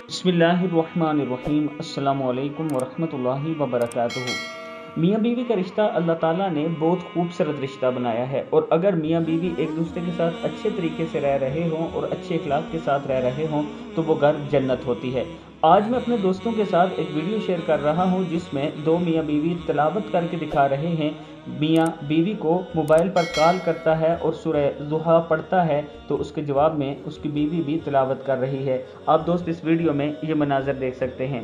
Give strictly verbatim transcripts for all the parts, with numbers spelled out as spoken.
बिस्मिल्लाहिर्रहमानिर्रहीम अस्सलामुअलैकुम वरहमतुल्लाहि वबरकातुहू। मियाँ बीवी का रिश्ता अल्लाह ताला ने बहुत खूबसूरत रिश्ता बनाया है, और अगर मियाँ बीवी एक दूसरे के साथ अच्छे तरीके से रह रहे हों और अच्छे अखलाक के साथ रह रहे हों तो वो घर जन्नत होती है। आज मैं अपने दोस्तों के साथ एक वीडियो शेयर कर रहा हूं जिसमें दो मियाँ बीवी तिलावत करके दिखा रहे हैं। मियाँ बीवी को मोबाइल पर कॉल करता है और सूरह ज़ुहा पढ़ता है तो उसके जवाब में उसकी बीवी भी तिलावत कर रही है। आप दोस्त इस वीडियो में ये मनाज़र देख सकते हैं।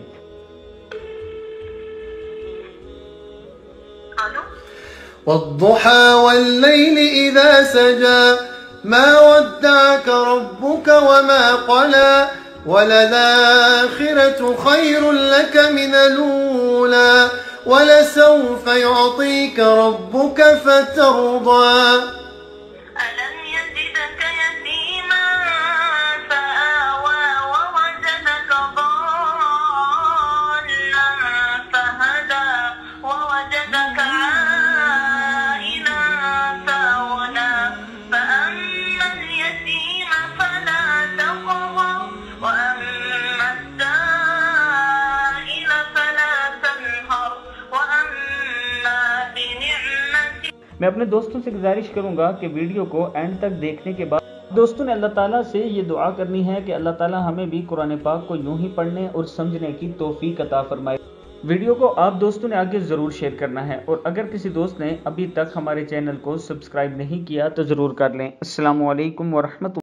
वद्दुहा वल्लैलि इज़ा सजा मा वद्दअक रब्बुक वमा क़ला वललाखिरतु खैरुन लक मिनल ऊला वलसौफ युअतीक रब्बुक फतर्दा। मैं अपने दोस्तों से गुजारिश करूंगा कि वीडियो को एंड तक देखने के बाद दोस्तों ने अल्लाह ताला से ये दुआ करनी है कि अल्लाह ताला हमें भी कुरान पाक को यूं ही पढ़ने और समझने की तौफीक अता फरमाए। वीडियो को आप दोस्तों ने आगे ज़रूर शेयर करना है, और अगर किसी दोस्त ने अभी तक हमारे चैनल को सब्सक्राइब नहीं किया तो ज़रूर कर लें। अस्सलामु अलैकुम वरहमतुल्लाह।